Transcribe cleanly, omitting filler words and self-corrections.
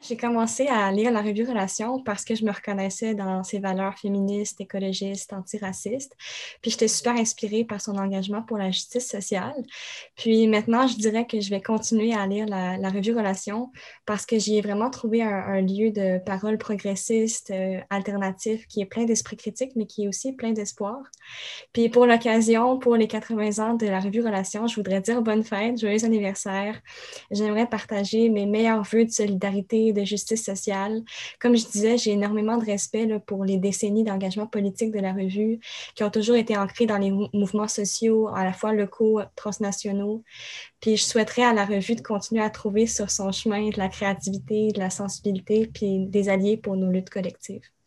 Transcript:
J'ai commencé à lire la revue Relation parce que je me reconnaissais dans ses valeurs féministes, écologistes, antiracistes. Puis j'étais super inspirée par son engagement pour la justice sociale. Puis maintenant, je dirais que je vais continuer à lire la revue Relation parce que j'y ai vraiment trouvé un lieu de parole progressiste, alternatif, qui est plein d'esprit critique, mais qui est aussi plein d'espoir. Puis pour l'occasion, pour les 80 ans de la revue Relation, je voudrais dire bonne fête, joyeux anniversaire. J'aimerais partager mes meilleurs vœux de solidarité et de justice sociale. Comme je disais, j'ai énormément de respect là, pour les décennies d'engagement politique de la revue qui ont toujours été ancrés dans les mouvements sociaux, à la fois locaux, transnationaux. Puis je souhaiterais à la revue de continuer à trouver sur son chemin de la créativité, de la sensibilité, puis des alliés pour nos luttes collectives.